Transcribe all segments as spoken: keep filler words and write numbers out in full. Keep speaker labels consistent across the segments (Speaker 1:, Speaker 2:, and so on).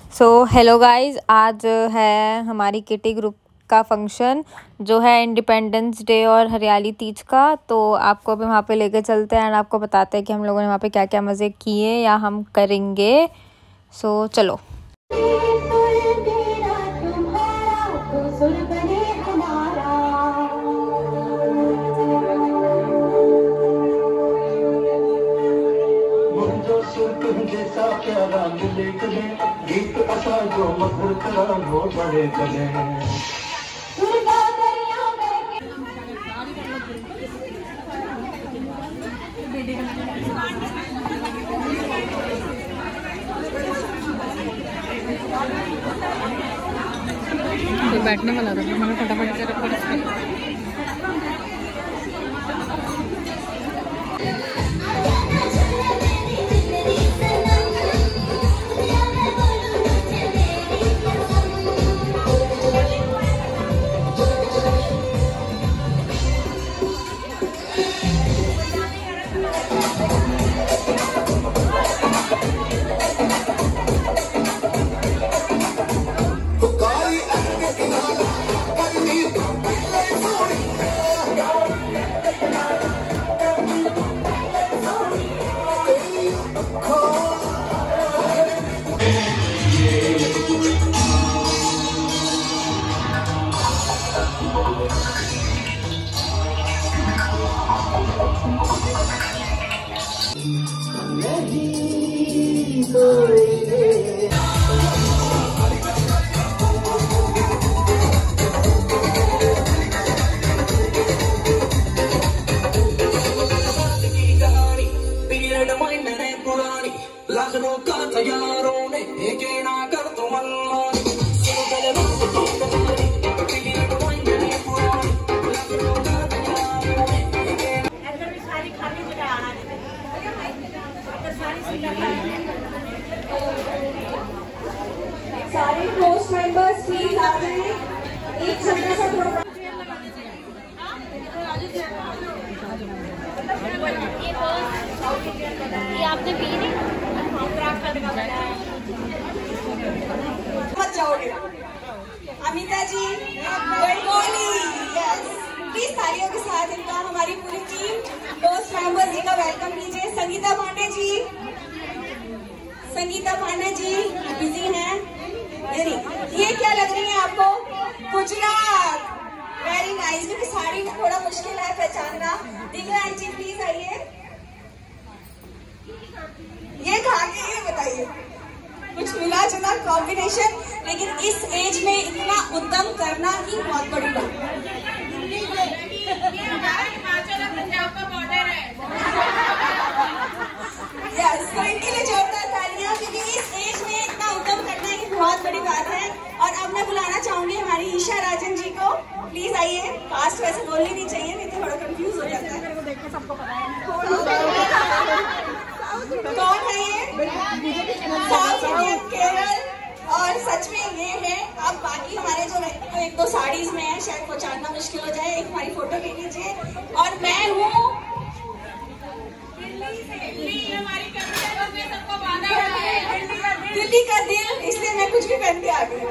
Speaker 1: So hello guys, आज है हमारी किटी ग्रुप का फंक्शन जो है इंडिपेंडेंस डे और हरियाली तीज का। तो आपको अभी वहाँ पे लेके चलते हैं एंड आपको बताते हैं कि हम लोगों ने वहाँ पे क्या क्या मज़े किए या हम करेंगे। सो so, चलो।
Speaker 2: जैसा प्यारा मिले कदे गीत असा जो मधुर करा वो बड़े कदे
Speaker 3: तो बैठने वाला था मैंने फटाफट से रखा।
Speaker 2: लखनऊ का तैयारों ने एक ना कर तुम
Speaker 4: सारे पोस्ट मेंबर्स प्लीज आ जाएं। एक छोटा सा प्रोग्राम
Speaker 5: ये आपने पी नहीं
Speaker 4: मत जाओगे। अमिता जी गणगौली, यस प्लीज तालियों के साथ इनका हमारी पूरी टीम पोस्ट मेंबर्स जी का वेलकम कीजिए। संगीता पांडे जी, संगीता पांडे जी बिजी हैं। ये क्या लग रही है आपको? Gujarat, very nice. क्योंकि साड़ी में थोड़ा मुश्किल है पहचानना। दिव्या आंटी प्लीज आइए। ये कहा के ये बताइए, कुछ मिला जुला कॉम्बिनेशन, लेकिन इस एज में इतना उद्यम करना ही बहुत बड़ी बात है। हिमाचल और पंजाब का बॉर्डर है। यस, तो इनके लिए जोरदार तालियां, क्योंकि इस एज में इतना उद्यम करना ही बहुत बड़ी बात है। और अब मैं बुलाना चाहूंगी हमारी ईशा राजन जी को। प्लीज आइए। कास्ट वैसे बोलनी नहीं चाहिए, नहीं तो थोड़ा कंफ्यूज हो जाता है। कौन है ये? South Indian Kerala. और सच में ये है। अब बाकी हमारे जो व्यक्ति को एक दो साड़ीज में है, शायद पहचानना मुश्किल हो जाए। एक हमारी फोटो ले लीजिए। और मैं हूँ दिल्ली का दिल, इसलिए मैं कुछ भी पहन के आ गई।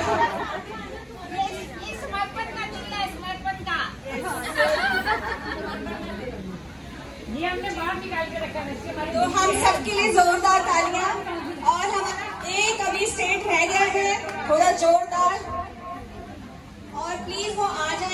Speaker 5: ये हमने बाहर निकाल के रखा है।
Speaker 4: तो हम सबके लिए जोरदार तालियां। और हम एक अभी स्टेट रह गया है, थोड़ा जोरदार। और प्लीज वो आ जाए।